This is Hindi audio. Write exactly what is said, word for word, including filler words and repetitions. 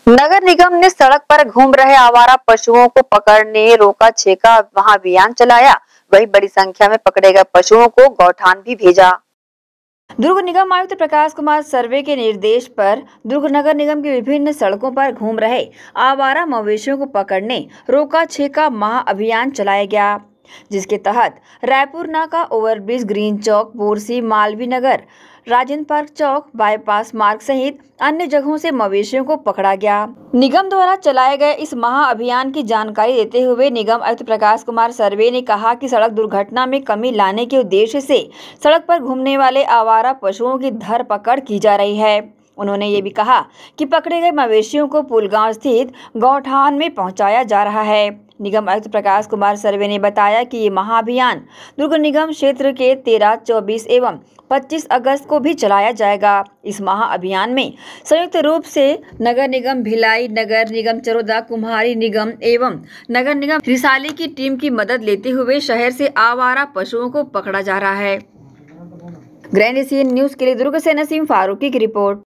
नगर निगम ने सड़क पर घूम रहे आवारा पशुओं को पकड़ने रोका छेका महाअभियान चलाया। वहीं बड़ी संख्या में पकड़े गए पशुओं को गौठान भी भेजा। दुर्ग निगम आयुक्त प्रकाश कुमार सर्वे के निर्देश पर दुर्ग नगर निगम की विभिन्न सड़कों पर घूम रहे आवारा मवेशियों को पकड़ने रोका छेका महाअभियान चलाया गया, जिसके तहत रायपुर नाका ओवरब्रिज, ग्रीन चौक, बोरसी, मालवीय नगर, राजेंद्र पार्क चौक, बाईपास मार्ग सहित अन्य जगहों से मवेशियों को पकड़ा गया। निगम द्वारा चलाए गए इस महाअभियान की जानकारी देते हुए निगम आयुक्त प्रकाश कुमार सर्वे ने कहा कि सड़क दुर्घटना में कमी लाने के उद्देश्य से सड़क पर घूमने वाले आवारा पशुओं की धरपकड़ की जा रही है। उन्होंने ये भी कहा कि पकड़े गए मवेशियों को पुलगांव स्थित गौठान में पहुंचाया जा रहा है। निगम आयुक्त प्रकाश कुमार सर्वे ने बताया कि ये महाअभियान दुर्ग निगम क्षेत्र के तेरह, चौबीस एवं पच्चीस अगस्त को भी चलाया जाएगा। इस महाअभियान में संयुक्त रूप से नगर निगम भिलाई, नगर निगम चरोदा, कुम्हारी निगम एवं नगर निगम रिसाली की टीम की मदद लेते हुए शहर से आवारा पशुओं को पकड़ा जा रहा है। ग्रैंड एशियन न्यूज के लिए दुर्ग से नसीम फारूकी की रिपोर्ट।